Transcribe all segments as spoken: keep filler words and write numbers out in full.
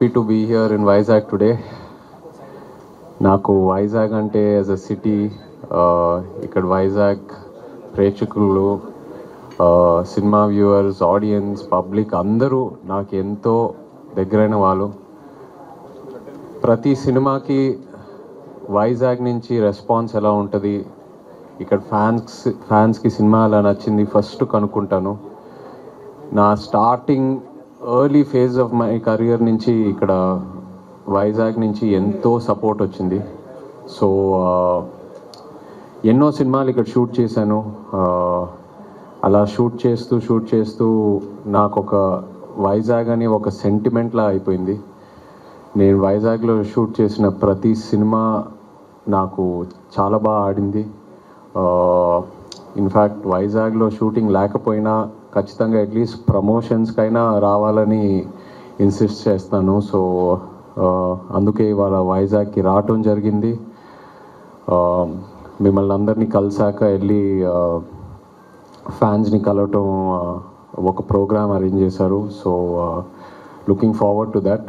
Happy to be here in Vizag today. నాకు వైజాగ్ అంటే as a city, ఇక్కడ వైజాగ్ ప్రేక్షకులు, సినిమా వ్యూవర్స్, ఆడియన్స్, పబ్లిక్ అందరూ నాకు ఎంతో దగ్గరైన వాళ్ళు. ప్రతి సినిమాకి వైజాగ్ నుంచి రెస్పాన్స్ ఎలా ఉంటుంది, ఇక్కడ ఫ్యాన్స్ ఫ్యాన్స్కి సినిమా ఎలా నచ్చింది ఫస్ట్ కనుక్కుంటాను. నా starting early phase of my career నుంచి ఇక్కడ వైజాగ్ నుంచి ఎంతో సపోర్ట్ వచ్చింది. సో ఎన్నో సినిమాలు ఇక్కడ షూట్ చేశాను. అలా షూట్ చేస్తూ షూట్ చేస్తూ నాకు ఒక వైజాగ్ అని ఒక సెంటిమెంట్లా అయిపోయింది. నేను వైజాగ్లో షూట్ చేసిన ప్రతి సినిమా నాకు చాలా బాగా ఆడింది. ఇన్ఫ్యాక్ట్ వైజాగ్లో షూటింగ్ లేకపోయినా ఖచ్చితంగా అట్లీస్ట్ ప్రమోషన్స్కైనా రావాలని ఇన్సిస్ట్ చేస్తాను. సో అందుకే ఇవాళ వైజాగ్కి రావటం జరిగింది. మిమ్మల్ని అందరినీ కలిసాక వెళ్ళి ఫ్యాన్స్ని కలవటం ఒక ప్రోగ్రామ్ అరేంజ్ చేశారు. So looking forward to that.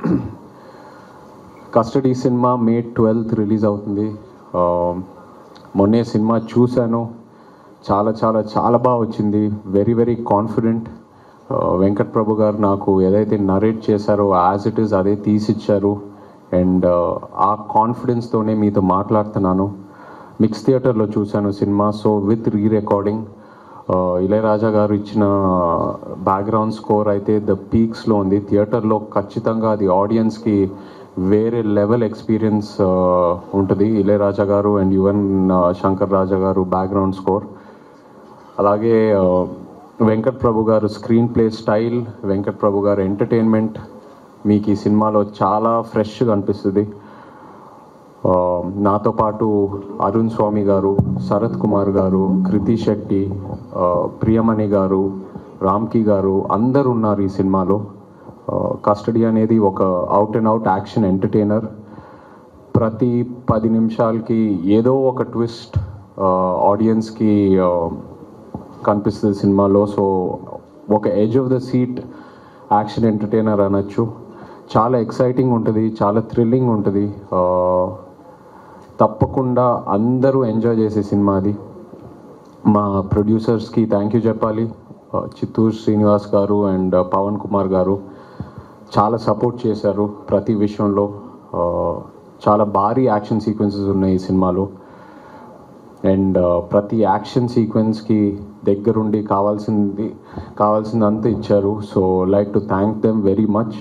Custody సినిమా మే ట్వెల్త్ రిలీజ్ అవుతుంది. మొన్నే సినిమా చూశాను, చాలా చాలా చాలా బాగా వచ్చింది. Very very confident. Venkat Prabhu గారు నాకు ఏదైతే నరేట్ చేశారో యాజ్ ఇట్ ఈస్ అదే తీసిచ్చారు. అండ్ ఆ కాన్ఫిడెన్స్తోనే మీతో మాట్లాడుతున్నాను. మిక్స్ థియేటర్లో చూశాను సినిమా, so with re recording. Ilaiyaraaja గారు ఇచ్చిన బ్యాక్గ్రౌండ్ స్కోర్ అయితే ద పీక్స్లో ఉంది. థియేటర్లో ఖచ్చితంగా అది ఆడియన్స్కి వేరే లెవెల్ ఎక్స్పీరియన్స్ ఉంటుంది. ఇళయరాజా గారు అండ్ యువన్ శంకర్ రాజా గారు బ్యాక్గ్రౌండ్ స్కోర్, అలాగే వెంకట్ ప్రభు గారు screenplay style, Venkat Prabhu గారు ఎంటర్టైన్మెంట్ మీకు ఈ సినిమాలో చాలా ఫ్రెష్గా అనిపిస్తుంది. నాతో పాటు అరుణ్ స్వామి గారు, శరత్ కుమార్ గారు, కృతి శెట్టి, ప్రియమణి గారు, రామ్కి గారు అందరు ఉన్నారు ఈ సినిమాలో. కస్టడీ అనేది ఒక out and out action entertainer. ప్రతి పది నిమిషాలకి ఏదో ఒక ట్విస్ట్ ఆడియన్స్కి కనిపిస్తుంది సినిమాలో. సో ఒక edge of the seat action entertainer అనొచ్చు. చాలా ఎక్సైటింగ్ ఉంటుంది, చాలా థ్రిల్లింగ్ ఉంటుంది. తప్పకుండా అందరూ ఎంజాయ్ చేసే సినిమా అది. మా ప్రొడ్యూసర్స్కి థ్యాంక్ యూ చెప్పాలి. చిత్తూరు శ్రీనివాస్ గారు అండ్ పవన్ కుమార్ గారు చాలా సపోర్ట్ చేశారు ప్రతి విషయంలో. చాలా భారీ యాక్షన్ సీక్వెన్సెస్ ఉన్నాయి ఈ సినిమాలో. అండ్ ప్రతి యాక్షన్ సీక్వెన్స్కి దగ్గరుండి కావాల్సింది కావాల్సిందంతా ఇచ్చారు. So like to thank them very much.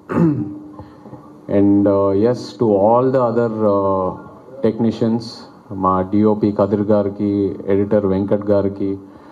And yes, to all the other technicians, మా డిఓపి కదిర్ గారికి, ఎడిటర్ వెంకట్ గారికి,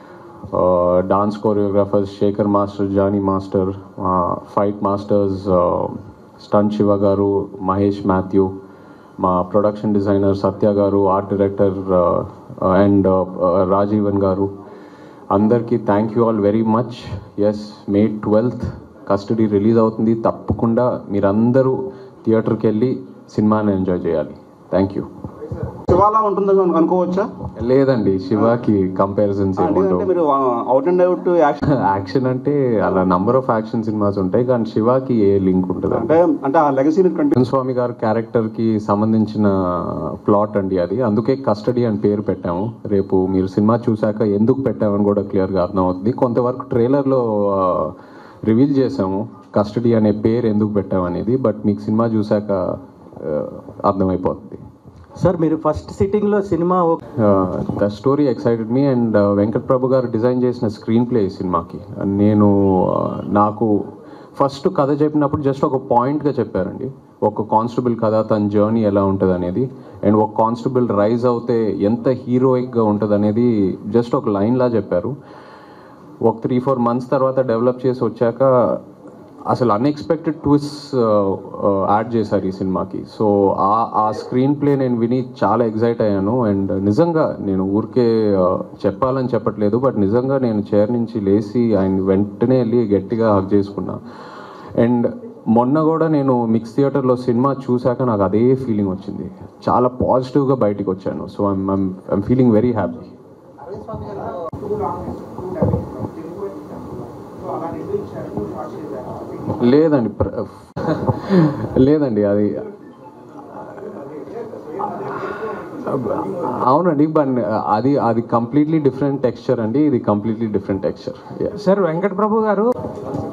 dance choreographers Sekhar master, Jani master, fight masters stunt Siva గారు, మహేష్ మాథ్యూ, మా ప్రొడక్షన్ డిజైనర్ సత్య గారు, ఆర్ట్ డైరెక్టర్ అండ్ రాజీవన్ గారు, అందరికీ thank you all very much. Yes, May twelfth Custody release అవుతుంది. తప్పకుండా మీరందరూ థియేటర్కి వెళ్ళి సినిమాని ఎంజాయ్ చేయాలి. Thank you. శివాలా ఉంటుందని అనుకోవచ్చా? లేదండి, శివాకి కంపారిజన్స్ మీరు అవుట్ అండ్ అవుట్ యాక్షన్ అంటే అలా నంబర్ ఆఫ్ యాక్షన్ సినిమాస్ ఉంటాయి, కానీ శివాకి ఏ లింక్ ఉంటుంది అంటే అంటే ఆ లెగసీని స్వామి గారు క్యారెక్టర్కి సంబంధించిన ప్లాట్ అండి అది. అందుకే కస్టడీ అని పేరు పెట్టాము. రేపు మీరు సినిమా చూశాక ఎందుకు పెట్టామని కూడా క్లియర్గా అర్థమవుతుంది. కొంతవరకు ట్రైలర్లో రివీల్ చేసాము కస్టడీ అనే పేరు ఎందుకు పెట్టామనేది, బట్ మీకు సినిమా చూశాక అర్థమైపోతుంది. సార్, మీరు ఫస్ట్ సిట్టింగ్లో సినిమా the story excited me. And Venkat Prabhu గారు డిజైన్ చేసిన స్క్రీన్ ప్లే సినిమాకి నేను నాకు ఫస్ట్ కథ చెప్పినప్పుడు జస్ట్ ఒక పాయింట్గా చెప్పారండి. ఒక కానిస్టేబుల్ కథ, తన జర్నీ ఎలా ఉంటుంది అనేది, అండ్ ఒక కానిస్టేబుల్ రైజ్ అవుతే ఎంత హీరోయిక్గా ఉంటుంది అనేది జస్ట్ ఒక లైన్లా చెప్పారు. ఒక త్రీ ఫోర్ మంత్స్ తర్వాత డెవలప్ చేసి వచ్చాక అసలు అన్ఎక్స్పెక్టెడ్ ట్విస్ట్ యాడ్ చేశారు ఈ సినిమాకి. సో ఆ ఆ స్క్రీన్ ప్లే నేను విని చాలా ఎగ్జైట్ అయ్యాను. అండ్ నిజంగా నేను ఊరికే చెప్పాలని చెప్పట్లేదు, బట్ నిజంగా నేను చైర్ నుంచి లేచి ఆయన వెంటనే వెళ్ళి గట్టిగా హగ్ చేసుకున్నా. అండ్ మొన్న కూడా నేను మిక్స్ థియేటర్లో సినిమా చూశాక నాకు అదే ఫీలింగ్ వచ్చింది. చాలా పాజిటివ్గా బయటికి వచ్చాను. So I'm I'm feeling very happy. లేదండి, లేదండి అది అవునండి బట్ అది అది కంప్లీట్లీ డిఫరెంట్ టెక్స్చర్ అండి, ఇది completely different texture. Sir Venkat Prabhu గారు